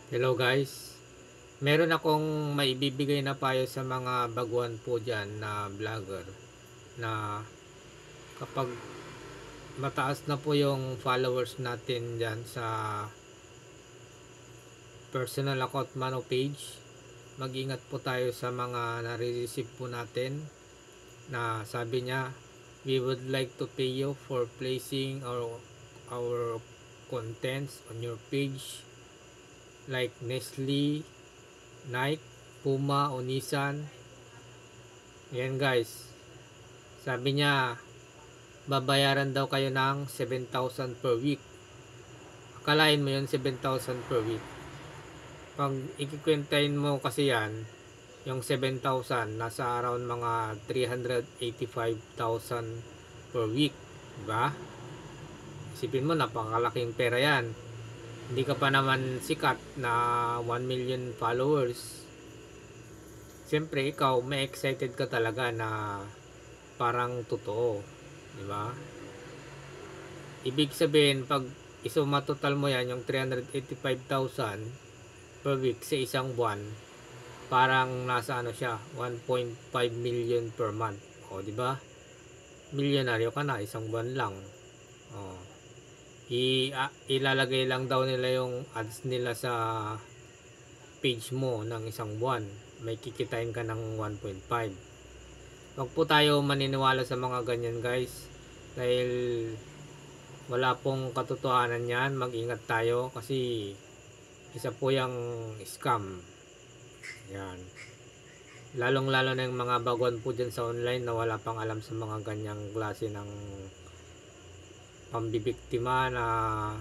Hello guys, meron akong maibibigay na payo sa mga baguhan po dyan na vlogger na kapag mataas na po yung followers natin dyan sa personal account man o page, mag-ingat po tayo sa mga nare-receive po natin na sabi niya, we would like to pay you for placing our contents on your page like Nestle, Nike, Puma o Nissan. Yan guys. Sabi niya, babayaran daw kayo ng 7,000 per week. Akalain mo yun, 7,000 per week. Pag ikikwentahin mo kasi yan, yung 7,000 nasa around mga 385,000 per week. Diba? Isipin mo, napakalaking pera yan. Hindi ka pa naman sikat na 1 million followers. Siyempre, ikaw, may excited ka talaga na parang totoo. Diba? Ibig sabihin, pag isuma total mo yan, yung 385,000 per week sa isang buwan, parang nasa ano siya, 1.5 million per month. O, diba? Milyonaryo ka na, isang buwan lang. O, ilalagay lang daw nila yung ads nila sa page mo ng isang buwan, may kikitain ka ng 1.5. Wag po tayo maniniwala sa mga ganyan guys, dahil wala pong katotohanan yan. Mag-ingat tayo kasi isa po yung scam yan, lalong lalo na yung mga baguhan po dyan sa online na wala pang alam sa mga ganyang klase ng pambibiktima na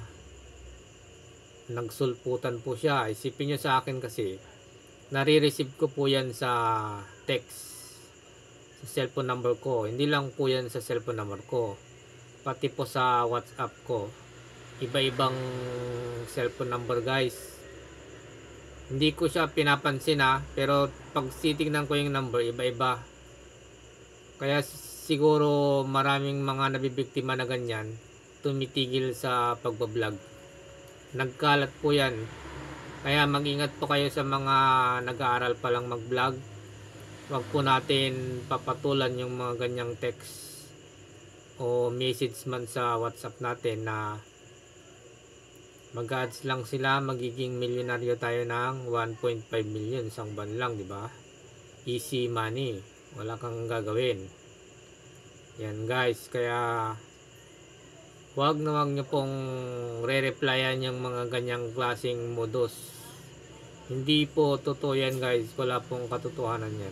nagsulputan po siya. Isipin nyo sa akin kasi, nare-receive ko po yan sa text, sa cellphone number ko. Hindi lang po yan sa cellphone number ko, pati po sa WhatsApp ko. Iba-ibang cellphone number guys. Hindi ko siya pinapansin pero pag titignan ko yung number, iba-iba. Kaya siguro maraming mga nabibiktima na ganyan tumitigil sa pagbablog. Nagkalat po yan. Kaya mag-ingat po kayo sa mga nag-aaral pa lang mag-vlog. Huwag po natin papatulan yung mga ganyang text o message man sa WhatsApp natin na mag-ads lang sila, magiging milyonaryo tayo ng 1.5 million isang buwan lang, di ba? Easy money, wala kang gagawin. Yan guys, kaya wag nyo pong re-replyan yung mga ganyang klaseng modus. Hindi po totoo yan guys, wala pong katotohanan yan.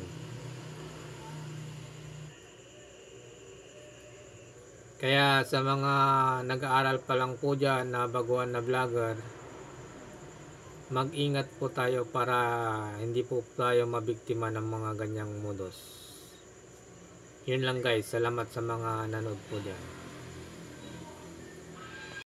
Kaya sa mga nag-aaral pa lang po dyan na baguhan na vlogger, mag-ingat po tayo para hindi po tayo mabiktima ng mga ganyang modus. Yun lang guys, salamat sa mga nanood po dyan.